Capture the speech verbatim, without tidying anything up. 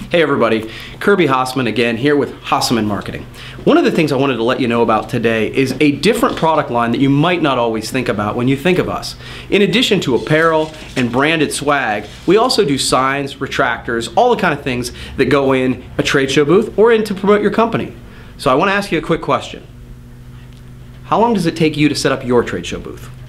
Hey everybody, Kirby Hasseman again here with Hasseman Marketing. One of the things I wanted to let you know about today is a different product line that you might not always think about when you think of us. In addition to apparel and branded swag, we also do signs, retractors, all the kind of things that go in a trade show booth or in to promote your company. So I want to ask you a quick question. How long does it take you to set up your trade show booth?